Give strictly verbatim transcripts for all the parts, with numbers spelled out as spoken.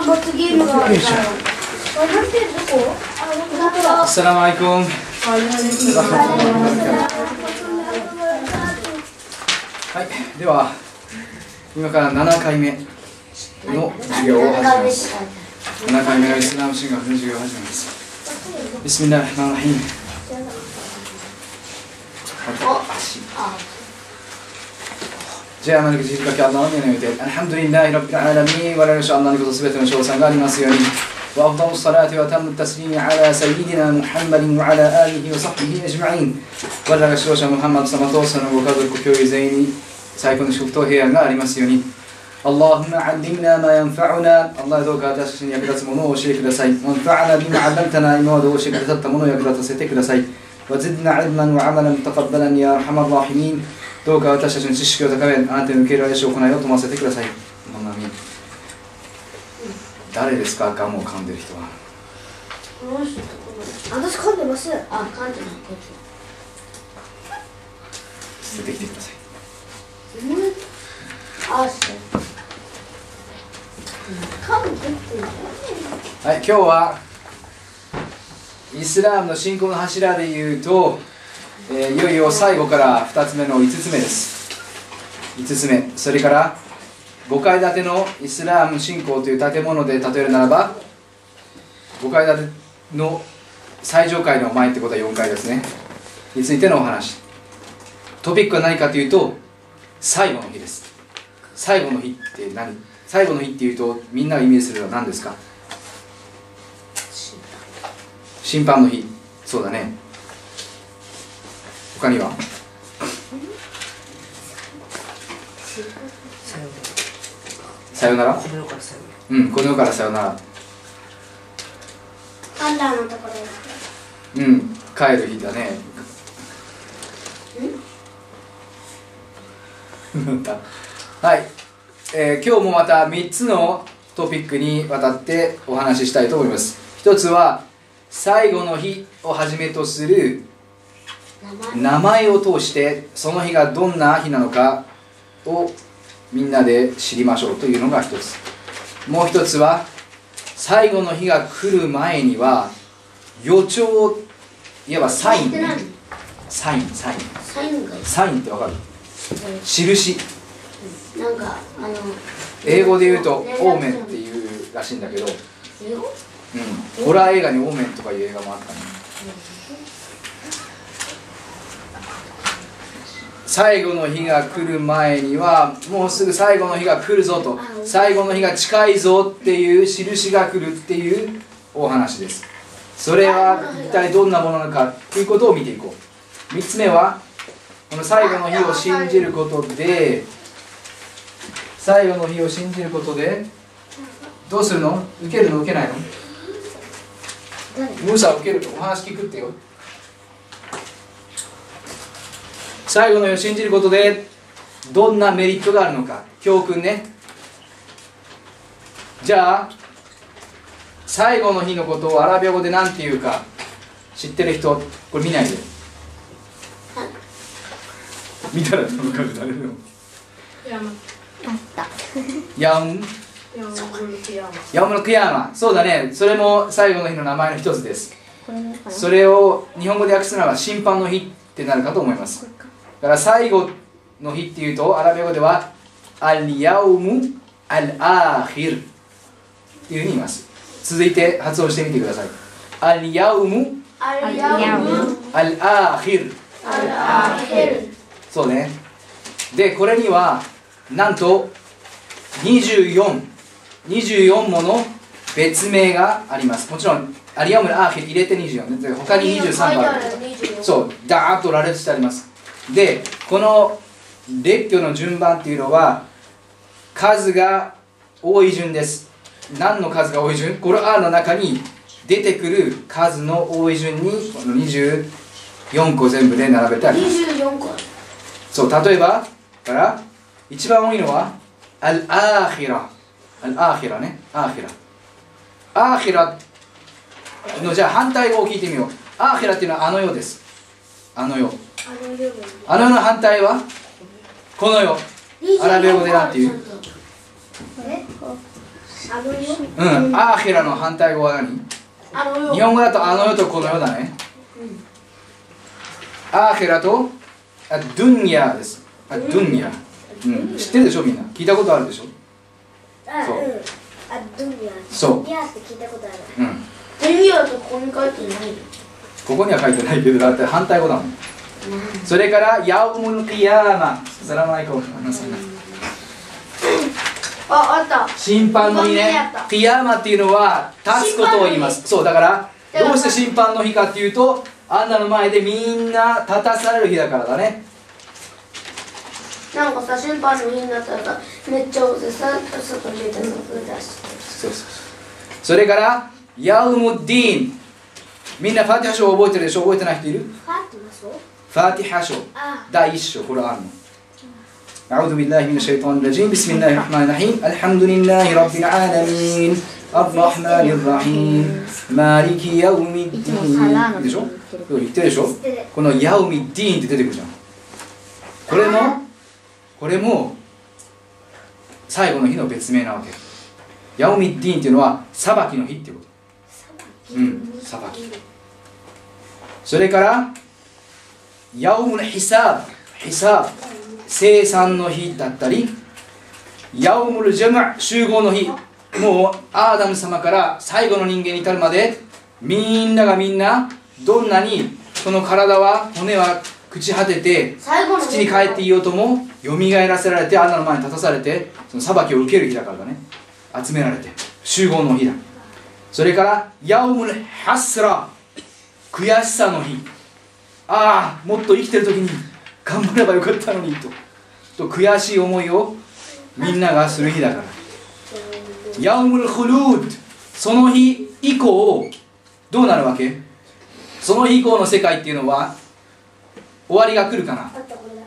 罰ゲームがあるから。アッサラムアライクム。はい、では今からななかいめの授業を始めます。ななかいめのイスラム神学の授業を始めます。ビスミラヒマンラヒーム。じゃあ、マリクジルカキアラーメンを言って、アルハムドリンライラビルアラミー、我々の主アンナにことすべての称賛がありますように。وأفضل الصلاة وأتم التسليم على سيدنا محمد وعلى آله وصحبه أجمعين。我らが指導者ムハンマド様とそのご家族、教諭全員に最高の祝福と平安がありますように。اللهم علمنا ما ينفعنا。Allahどうか私たちに役立つものを教えてください。وانفعنا بما علمتنا。今まで教えてくださったものを役立たせてください。وزدنا علما وعملا متقبلا يا أرحم الراحمين。どうか私たちの知識を高め、あなたに受け入れられし行いを飛ませてください。誰ですか、ガムを噛んでる人は。 私噛んでます。あ、噛んでない。 出てきてください。 あ、そう。噛んでってはい、今日はイスラームの信仰の柱でいうと、えー、いよいよ最後からふたつめのいつつめです。いつつめ、それからごかい建てのイスラーム信仰という建物で例えるならば、ごかい建ての最上階の前ってことはよんかいですねについてのお話。トピックは何かというと、最後の日です。最後の日って何？最後の日っていうとみんながイメージするのは何ですか？審判の日。そうだね。他には？さよなら。この世からさよなら。うん、この世からさよなら。 アンラーのところ。 うん、帰る日だね。はい、えー、今日もまたみっつのトピックにわたってお話ししたいと思います。一つは最後の日をはじめとする名前を通してその日がどんな日なのかをみんなで知りましょうというのが一つ。もう一つは最後の日が来る前には予兆、いわばサイン、ね、サインサインサインがサインってわかる？印。 なんかあの英語で言うとオーメンっていうらしいんだけど、 英語？ うん、ホラー映画にオーメンとかいう映画もあったね。最後の日が来る前にはもうすぐ最後の日が来るぞと、最後の日が近いぞっていう印が来るっていうお話です。それは一体どんなものなのかということを見ていこう。みっつめはこの最後の日を信じることで、最後の日を信じることでどうするの？受けるの？受けないの？ムーサ受けるとお話聞くってよ。最後の日を信じることでどんなメリットがあるのか、教訓ね。じゃあ最後の日のことをアラビア語で何て言うか知ってる人、これ見ないで。見たら分かる。誰でも。ヤウムヤウムのクヤーマ。そうだね。それも最後の日の名前の一つです。それを日本語で訳すならば審判の日ってなるかと思います。だから最後の日っていうとアラビア語ではアルヤウムアルアーヒルっていうふうに言います。続いて発音してみてください。アルヤウムアルアーヒル。そうね。でこれにはなんとにじゅうよん、にじゅうよんもの別名があります。もちろんアルヤウムアルアーヒル入れてにじゅうよんね。他ににじゅうさんがある。そうダーッと羅列してあります。でこの列挙の順番っていうのは数が多い順です。何の数が多い順？コルアーンの中に出てくる数の多い順にこのにじゅうよんこ全部で並べてあります。 にじゅうよんこ。 そう例えばから一番多いのはアルアーヒラ、アルアーヒラね、アーヒラアーヒラのじゃあ反対語を聞いてみよう。アーヒラっていうのはあの世です。あの世。あの世の反対はこの世。アラビア語でなんて言う？ あの世。 うん、アーヒラの反対語は何？ あの世。 日本語だとあの世とこの世だね。アーヒラとアドゥンヤです。アドゥンヤ。うん、知ってるでしょみんな。聞いたことあるでしょ。 あ、 そううん。あ、ドゥニヤ。 そうドゥニヤって聞いたことある。 うん。 ドゥニヤとここに書いてない。 ここには書いてないけど、だって反対語だもん。それからヤウムルキヤーマ。サラマアライコム。 あ、あった。 審判の日ね。キヤーマっていうのは立つことを言います。そうだからどうして審判の日かっていうと、アンナの前でみんな立たされる日だからだね。 なんかさ、審判の日になったらさ、めっちゃ大勢さ、外に出てさ、出して。 そうそうそう。それからヤウムディーン。みんなファティハ書を覚えてるでしょ。覚えてない人いる？ ファティマ書？ ファティハ書第一章、これあるの。أعوذ بالله من الشيطان الرجيم بسم الله الرحمن الرحيم الحمد لله رب العالمين الرحمن الرحيم مالك يوم الدين でしょ。言ってるでしょ。このヤウミディーンって出てくるじゃん。これもこれも最後の日の別名なわけ。ヤウミディーンっていうのは裁きの日っていうこと。うん、裁き。それからヤウムルヒサーブ、ヒサーブ、生産の日だったり、ヤウムルジャム、集合の日。もうアーダム様から最後の人間に至るまで、みんながみんなどんなにその体は骨は朽ち果てて土に帰っていようともよみがえらせられて、アンナの前に立たされて、その裁きを受ける日だからだね。集められて集合の日だ。それからヤウムルハスラ、悔しさの日。ああ、もっと生きてる時に頑張ればよかったのにとと悔しい思いをみんながする日だから。ヤウムルフルード、その日以降どうなるわけ？その日以降の世界っていうのは終わりが来るかな。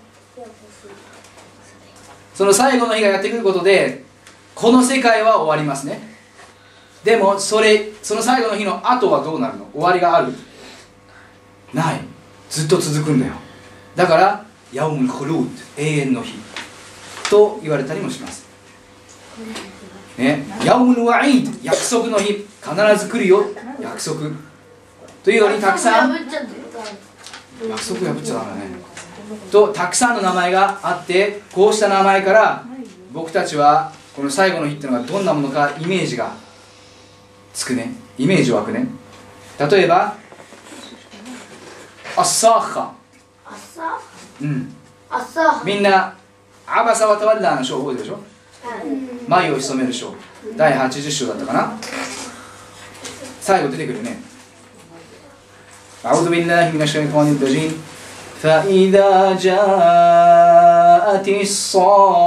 その最後の日がやってくることでこの世界は終わりますね。でもそれその最後の日の後はどうなるの？終わりがある？ない。ずっと続くんだよ。だからヤウムルフルード、永遠の日と言われたりもします、ね、ヤウムルワイード、約束の日、必ず来るよ、約束というようにたくさん約束破っちゃダメだねとたくさんの名前があって、こうした名前から僕たちはこの最後の日っていうのがどんなものかイメージがつくね。イメージ湧くね。例えばアッサーハ、うん、みんなアバサワタワルダーの章覚えてるでしょ。眉を潜める章、だいはちじゅっ章だったかな。最後出てくるね。アウドビンラーヒミナシャイトワニッドジンファイダジャーティッサ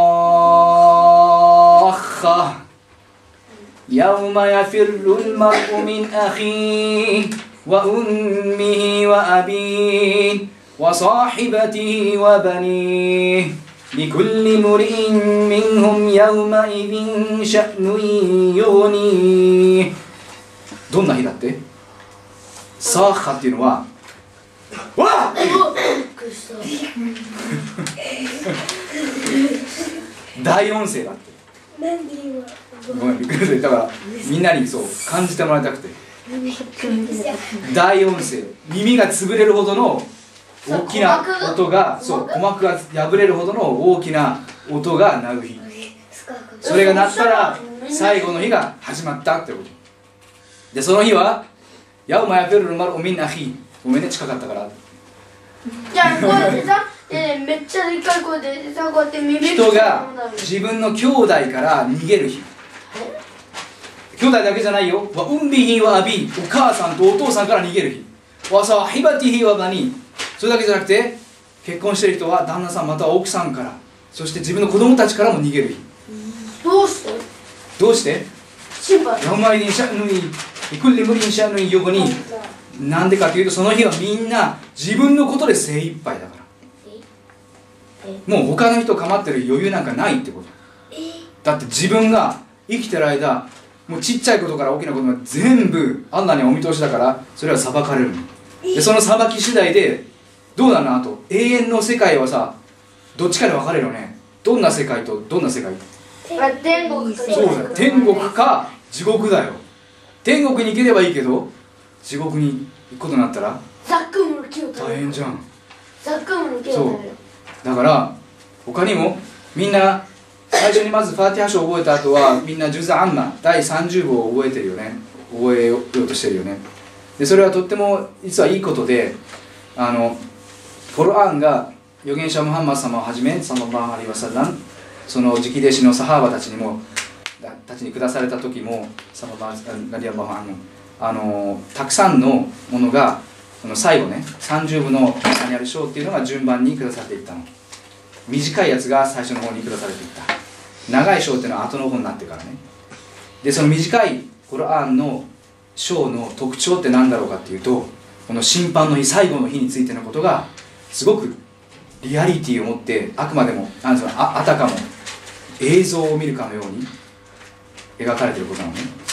ーハヤウマヤフィルルマルミンアヒーوأمه وأبيه وصاحبته وبنيه لكل امرئ منهم يومئذ شأن يغنيه。どんな日だって？サーハっていうのはわっ大音声だって。ごめんびっくりする。だからみんなにそう感じてもらいたくて、大音声、耳が潰れるほどの大きな音が、そう鼓膜が破れるほどの大きな音が鳴る日。それが鳴ったら最後の日が始まったってことで、その日はヤウマヤフィルルマルオミンアヒ、ごめんね近かったから。 じゃあこうやってさ、めっちゃでっかい声でさ、こうやって耳人が自分の兄弟から逃げる日。兄弟だけじゃないよ。わうんびひわあび、お母さんとお父さんから逃げる日。わさひばてひわばに、それだけじゃなくて結婚している人は旦那さんまたは奥さんから、そして自分の子供たちからも逃げる日。 どうしてどうして心配ヤウマイディンシャヌイクリムリンシャヌイヨゴに、なんでかというとその日はみんな自分のことで精一杯だから、もう他の人を構ってる余裕なんかないってことだって。自分が生きてる間もうちっちゃいことから大きなことまで全部アンナにお見通しだから、それは裁かれるので、その裁き次第でどうなるの。あと永遠の世界はさ、どっちかで分かれるよね。どんな世界とどんな世界？ あ天国とそうだよ、天国か地獄だよ。天国に行ければいいけど地獄に行くことになったらザックムの木を食べる。 大変じゃん。 ザックムの木を食べる。 だから他にもみんな最初にまずファーティハ書を覚えた後はみんなジュズ・アンマだいさんじゅう部を覚えてるよね。覚えようとしてるよね。でそれはとっても実はいいことで、あのコルアーンが預言者ムハンマド様をはじめサラッラーアリワサラン、その直弟子のサハーバたちにもたちに下された時もサラッラーラリアバハンあのたくさんのものがその最後ねさんじゅう部の中にある章っていうのが順番に下されていったの。短いやつが最初の方に下されていった。長い章っていうのは後の方になってからね。でその短いコルアーンの章の特徴って何だろうかっていうと、この審判の日、最後の日についてのことがすごくリアリティを持って、あくまでもなんていうの、あ、あたかも映像を見るかのように描かれていることなのね。